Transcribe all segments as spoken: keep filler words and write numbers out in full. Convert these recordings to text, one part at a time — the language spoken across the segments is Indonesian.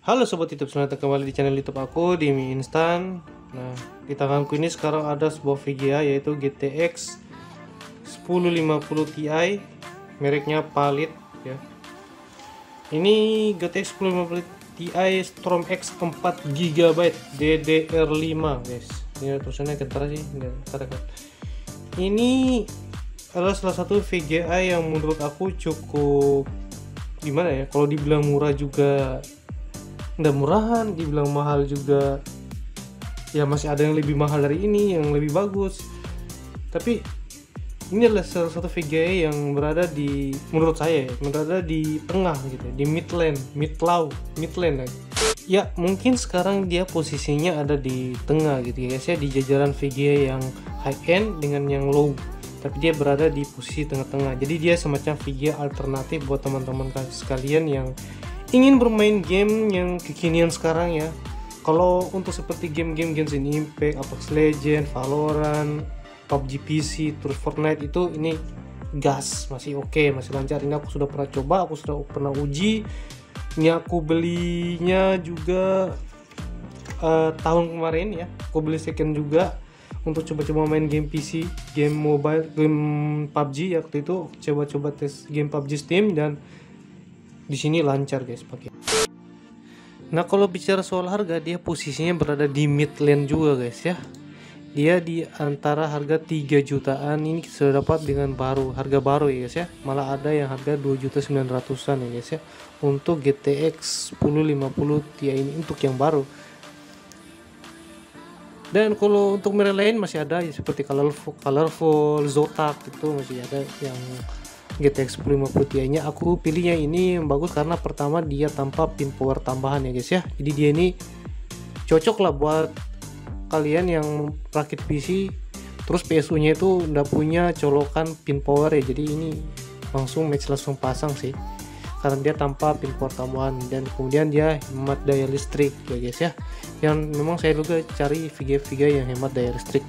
Halo Sobat YouTube, selamat datang kembali di channel YouTube aku di mie instan. Nah, di tanganku ini sekarang ada sebuah V G A yaitu G T X sepuluh lima puluh Ti, mereknya Palit ya. Ini G T X sepuluh lima puluh Ti Strom X empat giga byte D D R lima, guys. Ini tulisannya kentar sih, katakan. Ini adalah salah satu V G A yang menurut aku cukup gimana ya? Kalau dibilang murah juga nggak murahan, dibilang mahal juga ya masih ada yang lebih mahal dari ini, yang lebih bagus. Tapi ini adalah salah satu V G A yang berada di, menurut saya berada di tengah gitu, di midland, mid-low, midland ya. Ya mungkin sekarang dia posisinya ada di tengah gitu ya guys ya, di jajaran V G A yang high end dengan yang low, tapi dia berada di posisi tengah-tengah. Jadi dia semacam V G A alternatif buat teman-teman sekalian yang ingin bermain game yang kekinian sekarang ya. Kalau untuk seperti game-game Genshin Impact, Apex Legends, Valorant, P U B G P C, terus Fortnite itu ini gas, masih oke, okay, masih lancar. Ini aku sudah pernah coba, aku sudah pernah uji. Ini aku belinya juga uh, tahun kemarin ya. Aku beli second juga untuk coba-coba main game P C, game mobile, game P U B G ya. Waktu itu coba-coba tes game P U B G Steam dan di sini lancar guys pakai. Nah kalau bicara soal harga, dia posisinya berada di midland juga guys ya. Dia di antara harga tiga jutaan ini sudah dapat dengan baru, harga baru ya guys ya. Malah ada yang harga dua juta sembilan ratusan ya guys ya untuk G T X sepuluh lima puluh Ti ini, untuk yang baru. Dan kalau untuk merek lain masih ada ya, seperti Colorful, Colorful, Zotac itu masih ada yang G T X sepuluh lima puluh Ti nya. Aku pilihnya ini bagus karena pertama dia tanpa pin power tambahan ya guys ya. Jadi dia ini cocok lah buat kalian yang rakit P C terus P S U nya itu udah punya colokan pin power ya. Jadi ini langsung match, langsung pasang sih karena dia tanpa pin power tambahan, dan kemudian dia hemat daya listrik ya guys ya, yang memang saya juga cari V G A V G A yang hemat daya listrik.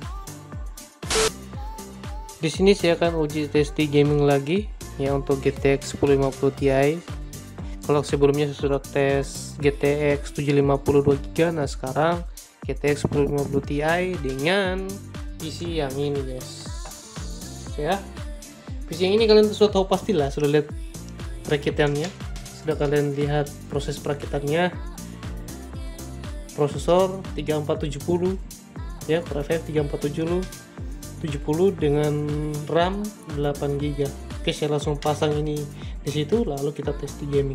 Di sini saya akan uji testing gaming lagi ya untuk G T X sepuluh lima puluh Ti. Kalau sebelumnya saya sudah tes G T X tujuh lima puluh dua giga, nah sekarang G T X sepuluh lima puluh Ti dengan P C yang ini guys ya. P C yang ini kalian sudah tahu pastilah, sudah lihat perakitannya, sudah kalian lihat proses perakitannya. Prosesor tiga empat tujuh nol ya, Core i lima tiga empat tujuh nol dengan RAM delapan giga. Oke, saya langsung pasang ini di situ, lalu kita tes di gaming.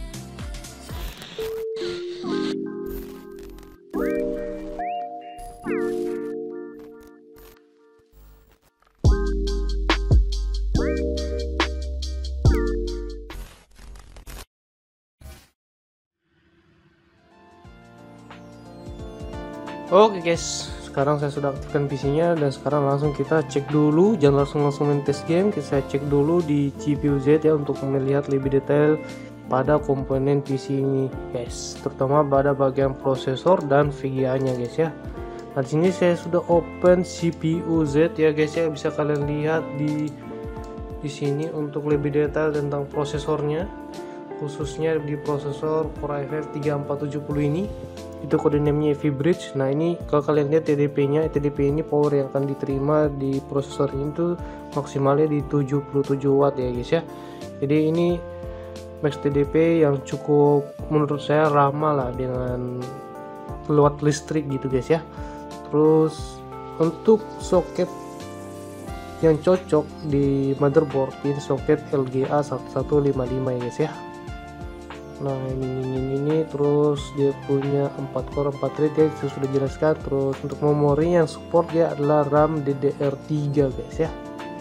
Oke guys, sekarang saya sudah aktifkan P C nya dan sekarang langsung kita cek dulu, jangan langsung langsung main test game. Kita cek dulu di G P U Z ya untuk melihat lebih detail pada komponen P C ini guys, terutama pada bagian prosesor dan V G A nya guys ya. Nah di sini saya sudah open C P U Z ya guys ya, bisa kalian lihat di di sini untuk lebih detail tentang prosesornya, khususnya di prosesor Core i lima tiga empat tujuh nol ini. Itu kode namanya V-Bridge. Nah ini kalau kalian lihat T D P nya, T D P ini power yang akan diterima di prosesor ini tuh maksimalnya di tujuh puluh tujuh watt ya guys ya. Jadi ini max T D P yang cukup menurut saya ramah lah dengan watt listrik gitu guys ya. Terus untuk soket yang cocok di motherboard ini soket L G A satu lima lima ya guys ya. Nah ini, ini ini terus dia punya empat core empat thread ya, itu sudah jelaskan. Terus untuk memori yang support dia adalah RAM D D R tiga guys ya,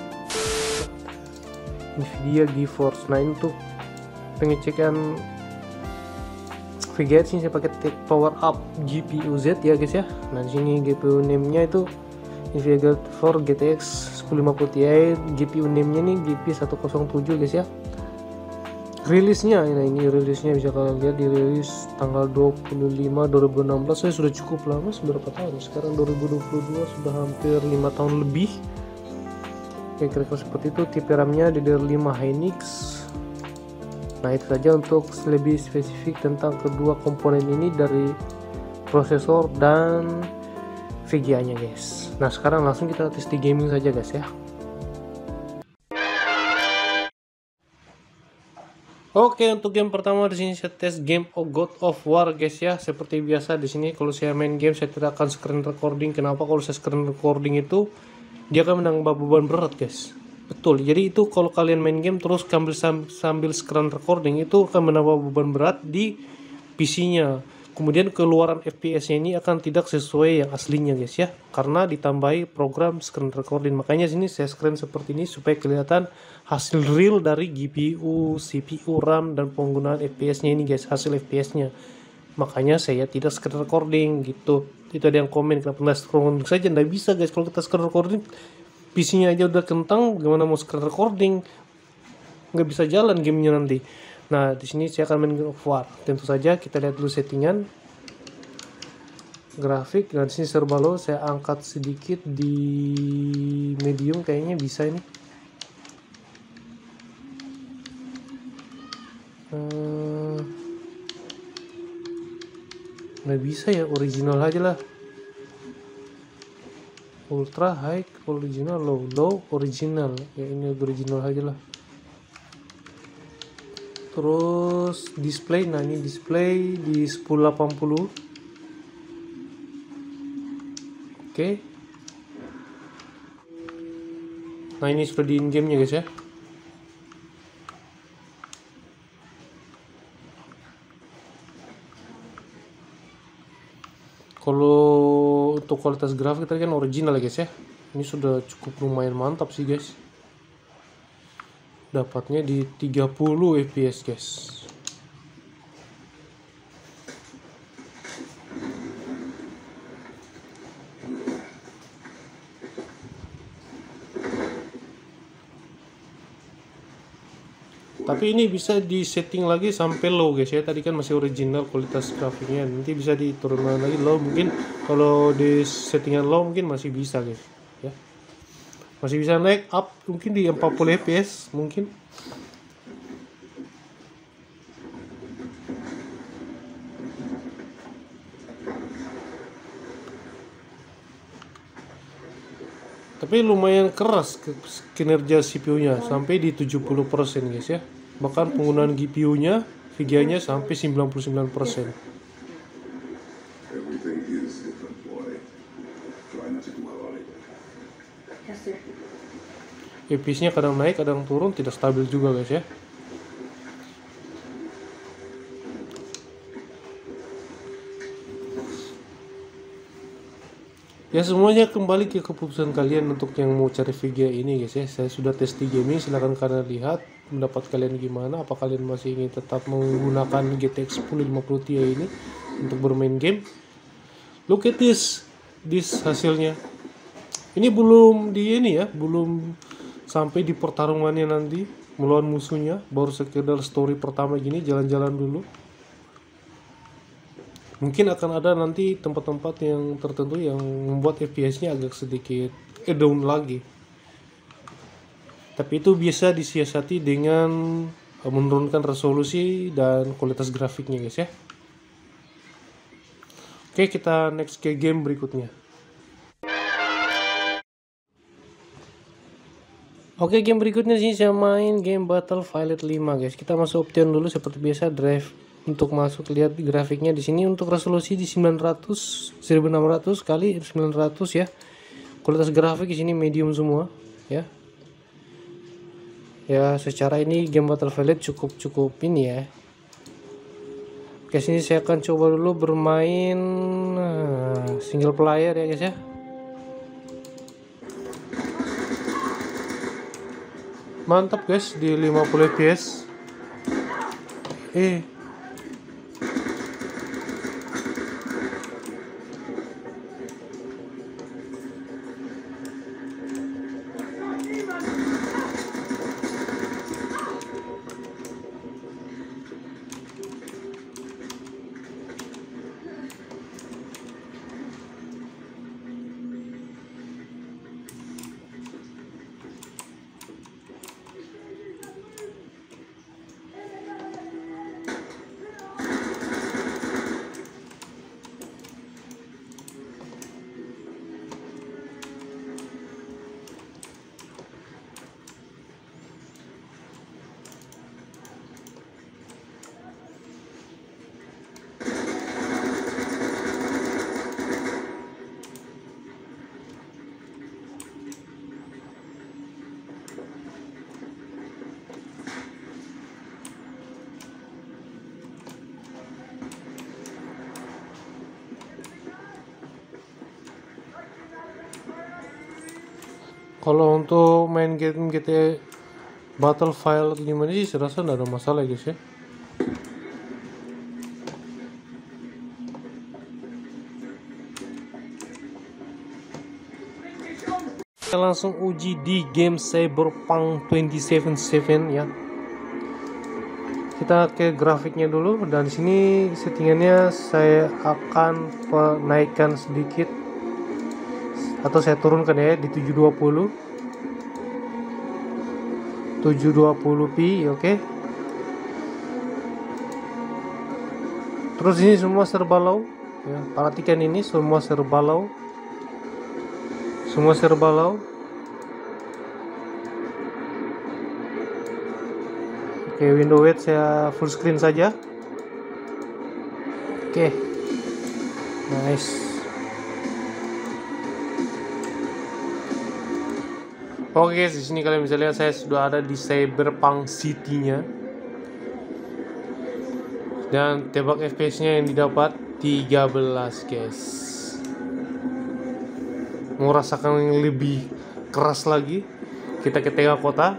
Nvidia GeForce. Nah ini untuk pengecekan V G A sini saya pakai Tech Power Up G P U Z ya guys ya. Nah di sini G P U name nya itu Nvidia GeForce G T X sepuluh lima puluh Ti, G P U name nya nih G P seratus tujuh guys ya. Rilisnya, nah ini rilisnya bisa kalian lihat, dirilis tanggal dua puluh lima dua ribu enam belas. Saya sudah cukup lama, berapa tahun sekarang, dua ribu dua puluh dua, sudah hampir lima tahun lebih ya kira-kira seperti itu. Tipe RAM nya D D R lima Hynix, Nah itu saja untuk lebih spesifik tentang kedua komponen ini dari prosesor dan V G A nya guys. Nah sekarang langsung kita tes di gaming saja guys ya. Oke, untuk game pertama di sini saya tes game of God of War guys ya. Seperti biasa di sini kalau saya main game saya tidak akan screen recording. Kenapa? Kalau saya screen recording itu dia akan menambah beban berat guys. Betul. Jadi itu kalau kalian main game terus sambil sambil screen recording itu akan menambah beban berat di P C-nya. Kemudian keluaran F P S-nya ini akan tidak sesuai yang aslinya guys ya. Karena ditambahi program screen recording. Makanya sini saya screen seperti ini supaya kelihatan hasil real dari G P U, C P U, RAM dan penggunaan F P S-nya ini guys, hasil F P S-nya. Makanya saya tidak screen recording gitu. Itu ada yang komen kenapa nggak screen recording saja, nggak bisa guys. Kalau kita screen recording P C-nya aja udah kentang, gimana mau screen recording? Nggak bisa jalan gamenya nanti. Nah, di sini saya akan main God of War. Tentu saja kita lihat dulu settingan grafik. Nah, di sini serba low, saya angkat sedikit di medium kayaknya bisa ini. Hmm, nggak bisa ya, original aja lah. Ultra, high, original, low, low, original. Ya ini original aja lah. Terus display, nah ini display di sepuluh delapan puluh. Oke. Nah ini sudah di in game nya guys ya. Kalau untuk kualitas grafik tadi kan original ya guys ya. Ini sudah cukup lumayan mantap sih guys. Dapatnya di tiga puluh F P S guys. Tapi ini bisa di setting lagi sampai low guys ya. Tadi kan masih original kualitas grafiknya. Nanti bisa diturunkan lagi low, mungkin kalau di settingan low mungkin masih bisa guys ya. Masih bisa naik up mungkin di empat puluh F P S mungkin. Tapi lumayan keras kinerja C P U-nya sampai di tujuh puluh persen guys ya. Bahkan penggunaan G P U-nya, V G A-nya sampai sembilan puluh sembilan persen. F P S-nya kadang naik, kadang turun, tidak stabil juga guys ya. Ya semuanya kembali ke keputusan kalian untuk yang mau cari V G A ini guys ya. Saya sudah tes di gaming, silahkan kalian lihat pendapat kalian gimana. Apa kalian masih ingin tetap menggunakan G T X sepuluh lima puluh Ti ini untuk bermain game? Look at this, this hasilnya. Ini belum di ini ya, belum sampai di pertarungannya nanti melawan musuhnya. Baru sekedar story pertama gini, jalan-jalan dulu. Mungkin akan ada nanti tempat-tempat yang tertentu yang membuat F P S-nya agak sedikit eh, down lagi. Tapi itu bisa disiasati dengan menurunkan resolusi dan kualitas grafiknya guys ya. Oke, kita next ke game berikutnya. Oke, game berikutnya sih saya main game Battlefield lima guys. Kita masuk option dulu seperti biasa, drive. Untuk masuk lihat grafiknya di sini untuk resolusi di sembilan ratus seribu enam ratus kali sembilan ratus ya. Kualitas grafik di sini medium semua ya. Ya secara ini game Battlefield cukup cukup ini ya. Oke, sini saya akan coba dulu bermain uh, single player ya guys ya. Mantap guys di lima puluh F P S. Eh Kalau untuk main game G T A Battlefield atau gimana sih, saya rasa nggak ada masalah guys ya. Kita langsung uji di game Cyberpunk dua ribu tujuh puluh tujuh ya. Kita ke grafiknya dulu, dan sini settingannya saya akan menaikkan sedikit atau saya turunkan ya di tujuh dua puluh tujuh dua puluh p, oke okay. Terus ini semua serba low ya, perhatikan ini semua serba low, semua serba low. Oke, window weight saya full screen saja. Oke, nice. Oke guys, di sini kalian bisa lihat saya sudah ada di Cyberpunk City-nya. Dan tebak F P S-nya yang didapat tiga belas guys. Mau rasakan yang lebih keras lagi, kita ke tengah kota.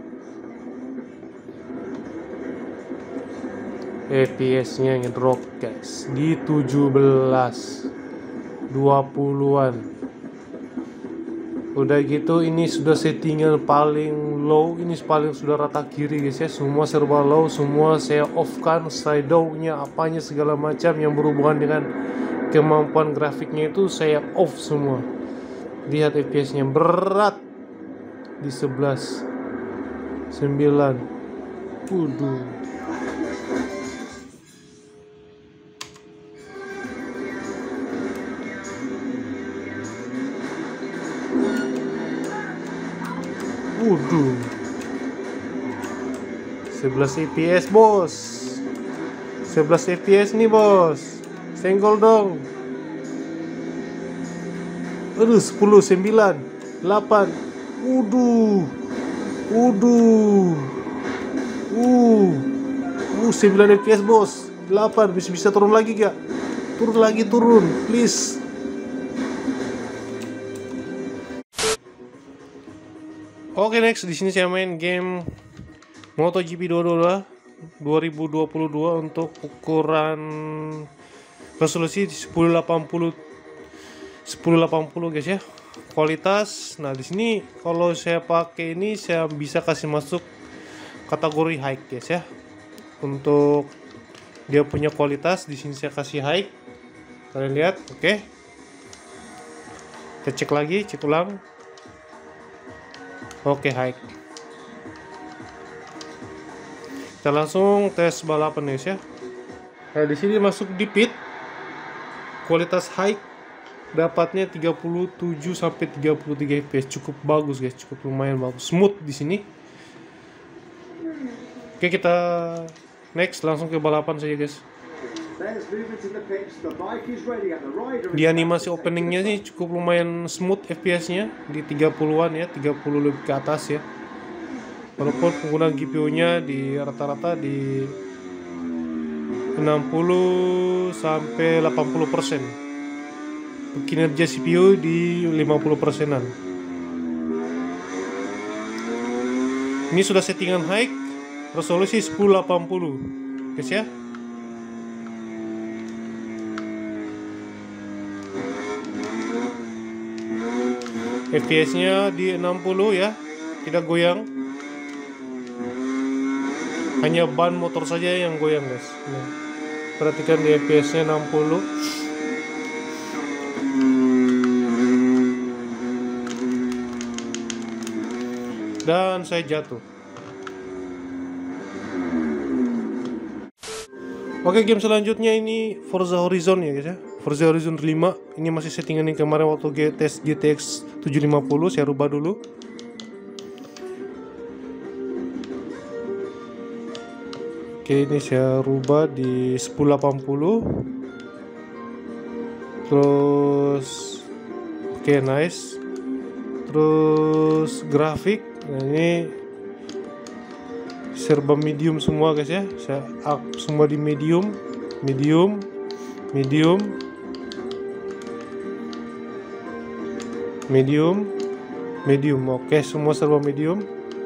F P S-nya ngedrop guys di tujuh belas dua puluhan. Udah gitu ini sudah settingan paling low, ini paling sudah rata kiri guys ya, semua serba low, semua saya off kan, shadow-nya apanya segala macam yang berhubungan dengan kemampuan grafiknya itu saya off semua. Lihat F P S-nya berat di sebelas sembilan. Waduh. Waduh, sebelas F P S bos, sebelas F P S nih bos, senggol dong. Aduh, sepuluh, sembilan, delapan, waduh, waduh, uh, uh, sembilan F P S bos, delapan, bisa bisa turun lagi gak? Turun lagi, turun, please. Oke, next di sini saya main game MotoGP dua ribu dua puluh dua untuk ukuran resolusi sepuluh delapan puluh guys ya. Kualitas, nah di sini kalau saya pakai ini saya bisa kasih masuk kategori high guys ya. Untuk dia punya kualitas di sini saya kasih high. Kalian lihat, oke. Okay. Kita cek lagi, cek ulang. Oke, high. Kita langsung tes balapan guys ya. Nah, di sini masuk di pit. Kualitas high dapatnya tiga puluh tujuh sampai tiga puluh tiga F P S. Cukup bagus guys, cukup lumayan bagus. Smooth di sini. Oke, kita next langsung ke balapan saja guys. Di animasi openingnya sih cukup lumayan smooth F P S-nya di tiga puluhan ya, tiga puluh lebih ke atas ya. Walaupun penggunaan G P U-nya di rata-rata di enam puluh sampai delapan puluh persen. Kinerja C P U di lima puluh persenan. Ini sudah settingan high, resolusi sepuluh delapan puluh guys ya. F P S-nya di enam puluh ya, tidak goyang. Hanya ban motor saja yang goyang guys. Nah, perhatikan di F P S-nya enam puluh. Dan saya jatuh. Oke, game selanjutnya ini Forza Horizon ya guys ya. Forza Horizon lima. Ini masih settingan yang kemarin waktu tes G T X tujuh lima puluh. Saya rubah dulu. Oke, ini saya rubah di sepuluh delapan puluh. Terus oke, nice. Terus grafik, nah ini serba medium semua guys ya. Saya up semua di medium, medium, medium, medium, medium. Oke, semua serba medium.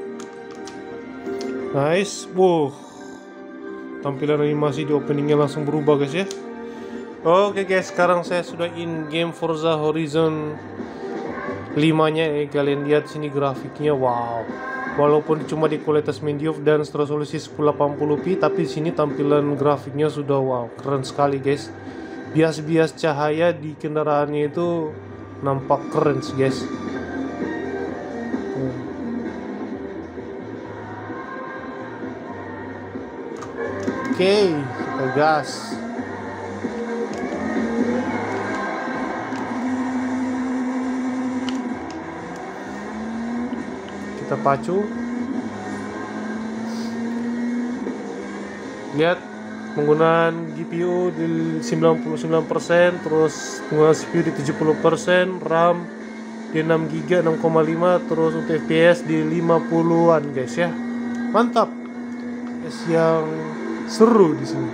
Nice. Wow, tampilan animasi di openingnya langsung berubah guys ya. Oke guys, sekarang saya sudah in game Forza Horizon lima nya ya. Kalian lihat sini grafiknya, wow. Walaupun cuma di kualitas medium dan resolusi sepuluh delapan puluh p, tapi sini tampilan grafiknya sudah wow, keren sekali guys. Bias-bias cahaya di kendaraannya itu nampak keren sih guys. Oke, kita gas. Kita pacu. Lihat penggunaan G P U di sembilan puluh sembilan persen, terus penggunaan C P U di tujuh puluh persen, RAM di enam giga, enam koma lima, terus untuk F P S di lima puluhan guys ya. Mantap. Es yang seru di sini.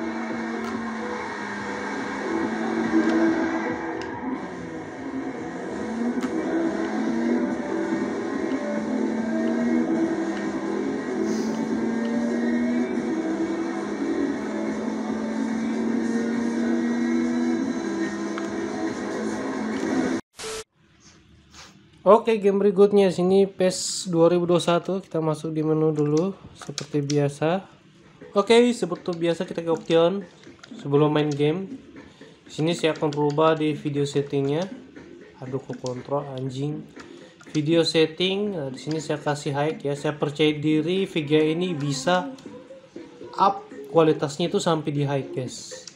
Oke, game berikutnya sini P E S dua ribu dua puluh satu. Kita masuk di menu dulu seperti biasa. Oke, seperti biasa kita ke option sebelum main game. Sini saya akan rubah di video settingnya. Aduh, kok kontrol anjing. Video setting. Nah, di sini saya kasih high ya. Saya percaya diri V G A ini bisa up kualitasnya itu sampai di high guys.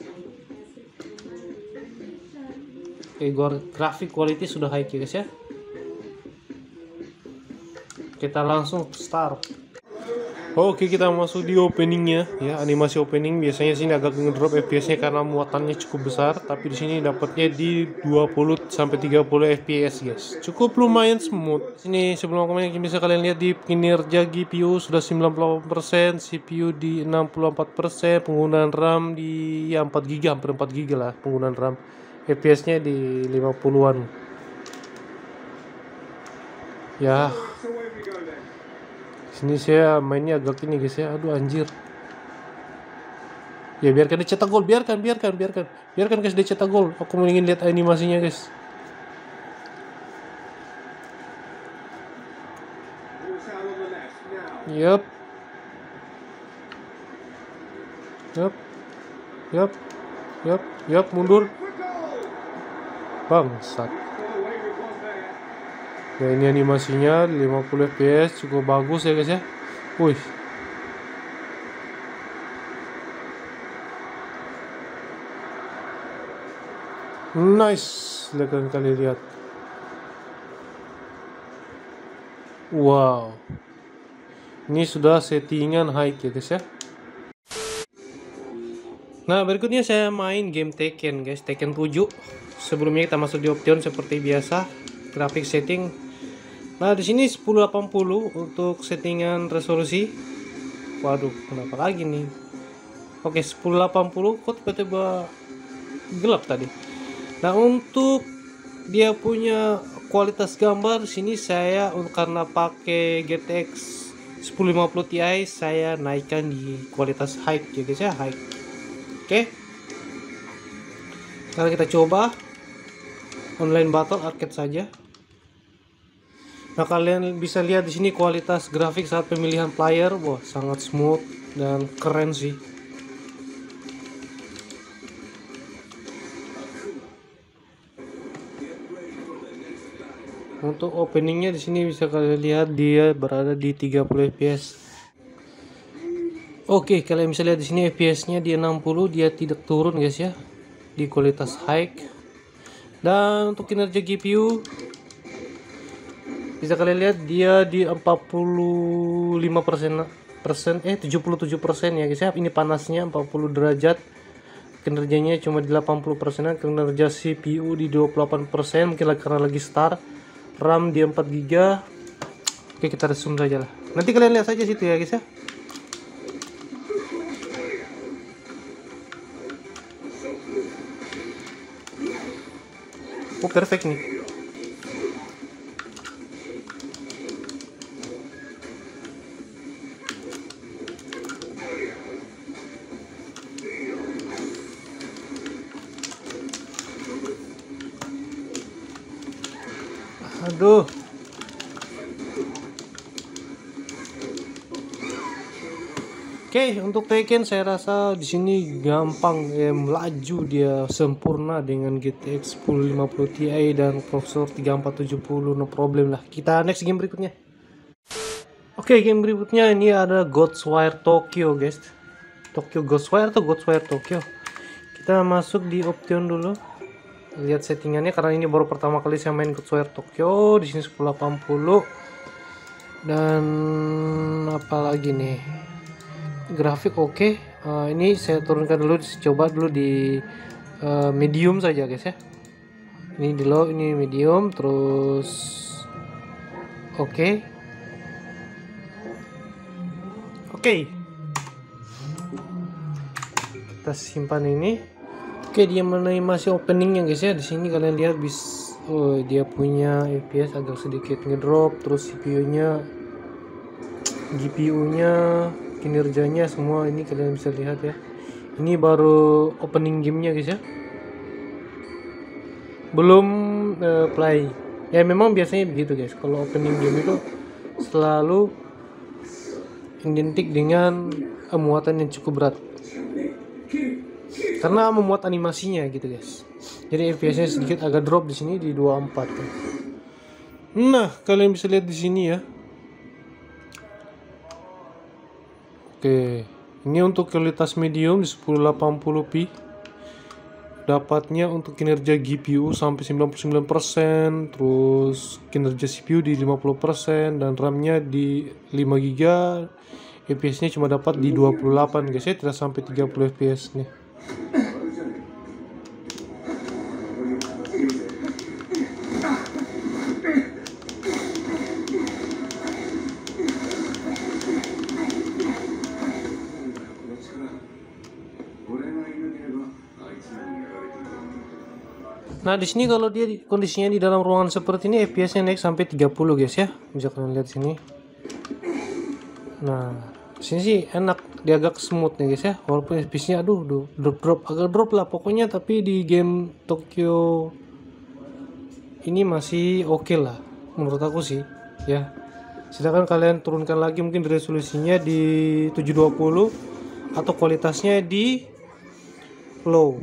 Oke, grafik quality sudah high guys ya. Kita langsung start. Oke, kita masuk di openingnya ya. Animasi opening biasanya sini agak ngedrop F P S-nya karena muatannya cukup besar, tapi di sini dapatnya di dua puluh sampai tiga puluh F P S guys. Cukup lumayan smooth. Ini sebelum komen bisa kalian lihat di kinerja G P U sudah sembilan puluh delapan persen, C P U di enam puluh empat persen, penggunaan RAM di ya, empat giga, hampir empat giga lah penggunaan RAM. F P S-nya di lima puluhan. Ya. Sini saya mainnya agak ini guys ya. Aduh anjir. Ya biarkan dia cetak gol, biarkan, biarkan, biarkan. Biarkan guys dia cetak gol. Aku mau ingin lihat animasinya guys. Yup. Yup. Yup. Yup, yup, mundur. Bangsat. Ya ini animasinya lima puluh F P S cukup bagus ya guys ya. Wih. Nice. Silahkan kalian lihat. Wow. Ini sudah settingan high ya guys ya. Nah, berikutnya saya main game Tekken guys, Tekken tujuh. Sebelumnya kita masuk di option seperti biasa, grafik setting. Nah, di sini sepuluh delapan puluh untuk settingan resolusi. Waduh, kenapa lagi nih? Oke, sepuluh delapan puluh kok tiba-tiba gelap tadi. Nah, untuk dia punya kualitas gambar sini saya karena pakai G T X sepuluh lima puluh Ti saya naikkan di kualitas high ya guys ya, high. Oke. Sekarang kita coba online battle arcade saja. Nah, kalian bisa lihat di sini kualitas grafik saat pemilihan player, wah sangat smooth dan keren sih. Untuk openingnya di sini bisa kalian lihat dia berada di tiga puluh F P S. Oke, kalian bisa lihat di sini F P S-nya di enam puluh, dia tidak turun guys ya, di kualitas high. Dan untuk kinerja G P U bisa kalian lihat dia di empat puluh lima persen persen eh tujuh puluh tujuh persen ya guys ya. Ini panasnya empat puluh derajat. Kinerjanya cuma di delapan puluh persen, kinerja C P U di dua puluh delapan persen, mungkin karena lagi start. RAM di empat giga. Oke, kita resume saja lah. Nanti kalian lihat saja situ ya guys ya. Oh, perfect nih. Aduh. Oke, untuk Tekken saya rasa di sini gampang ya, melaju dia sempurna dengan G T X sepuluh lima puluh Ti dan prosesor tiga empat tujuh nol, no problem lah. Kita next game berikutnya. Oke, game berikutnya ini ada Ghostwire Tokyo, guys. Tokyo Ghostwire atau Ghostwire Tokyo. Kita masuk di option dulu. Lihat settingannya karena ini baru pertama kali saya main Ghostwire Tokyo. Di sini sepuluh delapan puluh. Dan apalagi nih? Grafik oke. Okay. Uh, ini saya turunkan dulu, coba dulu di uh, medium saja, guys ya. Ini di low, ini medium, terus oke. Okay. Oke. Okay. Kita simpan ini. Oke, okay, dia mengenai masih openingnya, guys ya. Di sini kalian lihat bis, oh, dia punya F P S agak sedikit ngedrop, terus C P U-nya, G P U-nya, kinerjanya semua ini kalian bisa lihat ya. Ini baru opening gamenya, guys ya, belum uh, play ya. Memang biasanya begitu, guys, kalau opening game itu selalu identik dengan uh, muatan yang cukup berat karena memuat animasinya gitu, guys. Jadi F P S-nya sedikit agak drop di sini di dua puluh empat ya. Nah, kalian bisa lihat di sini ya. Oke, ini untuk kualitas medium di sepuluh delapan puluh p. Dapatnya untuk kinerja G P U sampai sembilan puluh sembilan persen, terus kinerja C P U di lima puluh persen, dan RAM-nya di lima giga. F P S-nya cuma dapat di dua puluh delapan, guys ya, tidak sampai tiga puluh F P S nih. Nah, di sini kalau dia di, kondisinya di dalam ruangan seperti ini, F P S-nya naik sampai tiga puluh, guys ya. Bisa kalian lihat sini. Nah, sini sih enak, dia agak smooth nih, guys ya. Walaupun F P S-nya aduh, drop drop agak drop lah pokoknya, tapi di game Tokyo ini masih oke okay lah menurut aku sih, ya. Sedangkan kalian turunkan lagi mungkin resolusinya di tujuh dua puluh atau kualitasnya di low.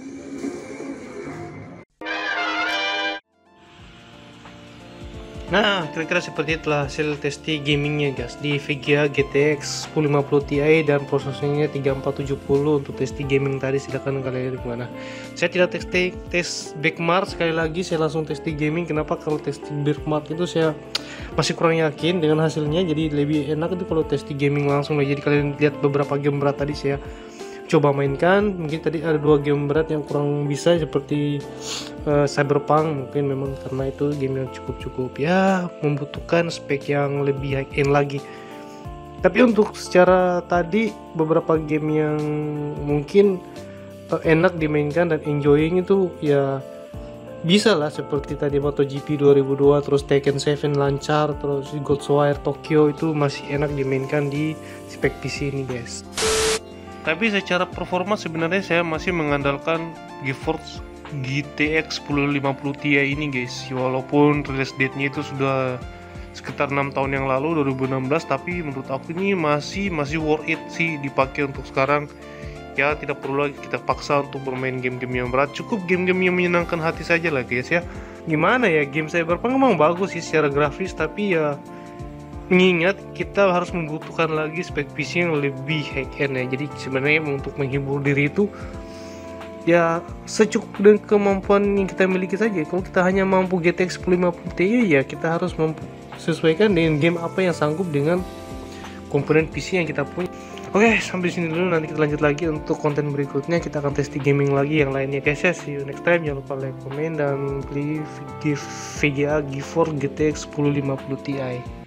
Nah, kira-kira seperti itulah hasil testing gamingnya, guys, di V G A G T X sepuluh lima puluh Ti dan prosesornya tiga empat tujuh nol. Untuk testing gaming tadi silahkan kalian lihat gimana. Saya tidak testing tes benchmark, sekali lagi saya langsung testing gaming. Kenapa? Kalau testing benchmark itu saya masih kurang yakin dengan hasilnya, jadi lebih enak itu kalau testing gaming langsung. Jadi kalian lihat beberapa game berat tadi saya coba mainkan. Mungkin tadi ada dua game berat yang kurang bisa, seperti uh, Cyberpunk. Mungkin memang karena itu game yang cukup-cukup ya membutuhkan spek yang lebih high end lagi. Tapi untuk secara tadi beberapa game yang mungkin uh, enak dimainkan dan enjoying itu ya bisa lah, seperti tadi MotoGP dua ribu dua, terus Tekken tujuh lancar, terus Ghostwire Tokyo itu masih enak dimainkan di spek P C ini, guys. Tapi secara performa sebenarnya saya masih mengandalkan GeForce G T X sepuluh lima puluh Ti ini, guys. Walaupun release date-nya itu sudah sekitar enam tahun yang lalu, dua ribu enam belas, tapi menurut aku ini masih masih worth it sih dipakai untuk sekarang. Ya, tidak perlu lagi kita paksa untuk bermain game-game yang berat. Cukup game-game yang menyenangkan hati saja lah, guys ya. Gimana ya, game Cyberpunk memang bagus sih secara grafis, tapi ya mengingat kita harus membutuhkan lagi spek P C yang lebih high end ya. Jadi sebenarnya untuk menghibur diri itu ya secukup dengan kemampuan yang kita miliki saja. Kalau kita hanya mampu G T X sepuluh lima puluh Ti ya kita harus mampu sesuaikan dengan game apa yang sanggup dengan komponen P C yang kita punya. Oke, sampai sini dulu, nanti kita lanjut lagi untuk konten berikutnya. Kita akan testing gaming lagi yang lainnya, guys ya. See you next time. Jangan lupa like, komen, dan beli V G A GeForce G T X sepuluh lima puluh Ti.